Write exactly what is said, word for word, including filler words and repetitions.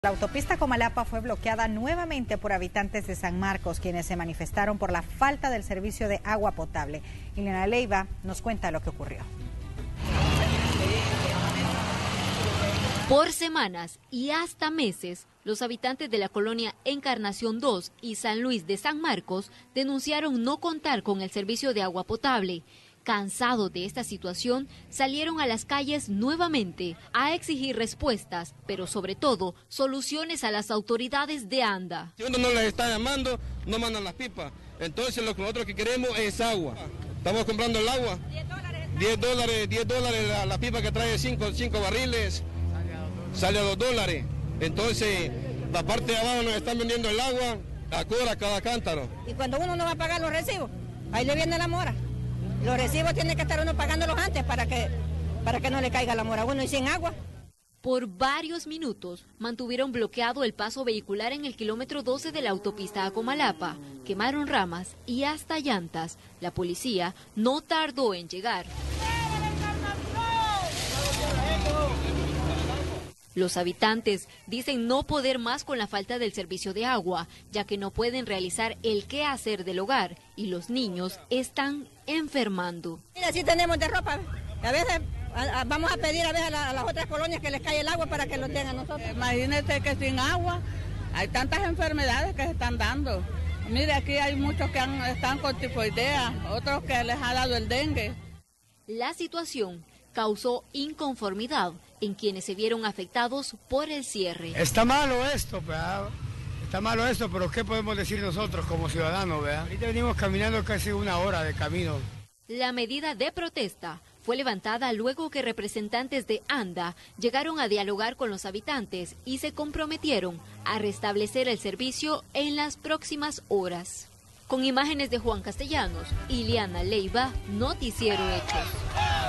La autopista Comalapa fue bloqueada nuevamente por habitantes de San Marcos, quienes se manifestaron por la falta del servicio de agua potable. Ileana Leiva nos cuenta lo que ocurrió. Por semanas y hasta meses, los habitantes de la colonia Encarnación dos y San Luis de San Marcos denunciaron no contar con el servicio de agua potable. Cansados de esta situación, salieron a las calles nuevamente a exigir respuestas, pero sobre todo soluciones a las autoridades de ANDA. Si uno no les está llamando, no mandan las pipas. Entonces lo que nosotros que queremos es agua. Estamos comprando el agua. diez dólares, diez dólares la, la pipa que trae cinco barriles, sale a dos dólares. Entonces, la parte de abajo nos están vendiendo el agua a cobra cada cántaro. Y cuando uno no va a pagar los recibos, ahí le viene la mora. Los recibos tiene que estar uno pagándolos antes para que, para que no le caiga la mora a uno y sin agua. Por varios minutos mantuvieron bloqueado el paso vehicular en el kilómetro doce de la autopista a Comalapa. Quemaron ramas y hasta llantas. La policía no tardó en llegar. Los habitantes dicen no poder más con la falta del servicio de agua, ya que no pueden realizar el quehacer del hogar y los niños están enfermando. Mira, sí tenemos de ropa. A veces a, a, vamos a pedir a, veces a, la, a las otras colonias que les caiga el agua para que lo tengan nosotros. Imagínese que sin agua hay tantas enfermedades que se están dando. Mire, aquí hay muchos que han, están con tifoidea, otros que les ha dado el dengue. La situación causó inconformidad en quienes se vieron afectados por el cierre. Está malo esto, ¿verdad? Está malo esto, pero ¿qué podemos decir nosotros como ciudadanos, ¿verdad? Ahorita venimos caminando casi una hora de camino. La medida de protesta fue levantada luego que representantes de ANDA llegaron a dialogar con los habitantes y se comprometieron a restablecer el servicio en las próximas horas. Con imágenes de Juan Castellanos, Ileana Leiva, Noticiero Hechos.